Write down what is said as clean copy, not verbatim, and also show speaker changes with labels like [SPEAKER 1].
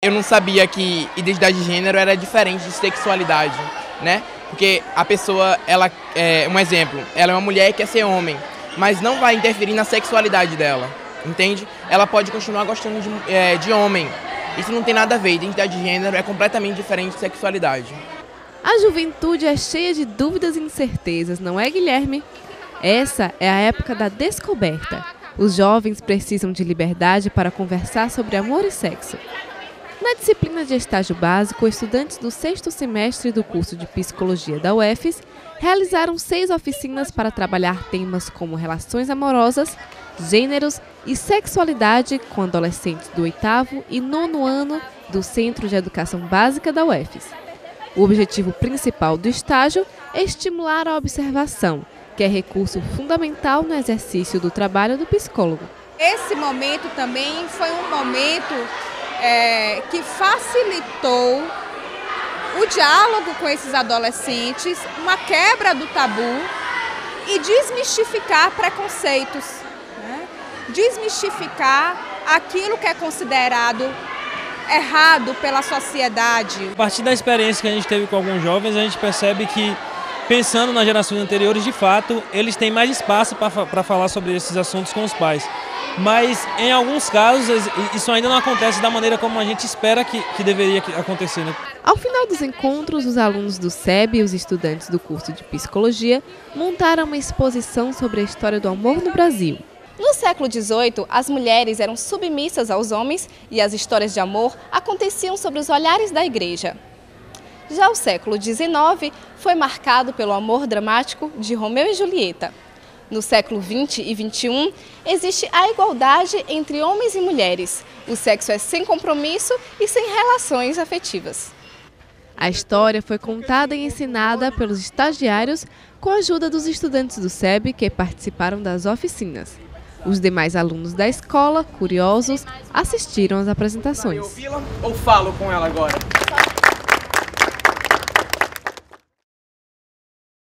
[SPEAKER 1] eu não sabia que identidade de gênero era diferente de sexualidade, né? Porque a pessoa, um exemplo, ela é uma mulher e quer ser homem, mas não vai interferir na sexualidade dela, entende? Ela pode continuar gostando de homem. Isso não tem nada a ver, identidade de gênero é completamente diferente de sexualidade.
[SPEAKER 2] A juventude é cheia de dúvidas e incertezas, não é, Guilherme? Essa é a época da descoberta. Os jovens precisam de liberdade para conversar sobre amor e sexo. Na disciplina de estágio básico, estudantes do 6º semestre do curso de Psicologia da UFES realizaram 6 oficinas para trabalhar temas como relações amorosas, gêneros e sexualidade com adolescentes do 8º e 9º ano do Centro de Educação Básica da UFES. O objetivo principal do estágio é estimular a observação, que é recurso fundamental no exercício do trabalho do psicólogo.
[SPEAKER 3] Esse momento também foi um momento que facilitou o diálogo com esses adolescentes, uma quebra do tabu e desmistificar preconceitos, né? Desmistificar aquilo que é considerado errado pela sociedade.
[SPEAKER 4] A partir da experiência que a gente teve com alguns jovens, a gente percebe que, pensando nas gerações anteriores, de fato, eles têm mais espaço para falar sobre esses assuntos com os pais. Mas, em alguns casos, isso ainda não acontece da maneira como a gente espera que deveria acontecer, né?
[SPEAKER 2] Ao final dos encontros, os alunos do SEB e os estudantes do curso de Psicologia montaram uma exposição sobre a história do amor no Brasil.
[SPEAKER 5] No século XVIII, as mulheres eram submissas aos homens e as histórias de amor aconteciam sob os olhares da igreja. Já o século XIX foi marcado pelo amor dramático de Romeu e Julieta. No século XX e XXI, existe a igualdade entre homens e mulheres. O sexo é sem compromisso e sem relações afetivas.
[SPEAKER 2] A história foi contada e ensinada pelos estagiários com a ajuda dos estudantes do SEB que participaram das oficinas. Os demais alunos da escola, curiosos, assistiram às apresentações.
[SPEAKER 1] Eu ouvi-la ou falo com ela agora?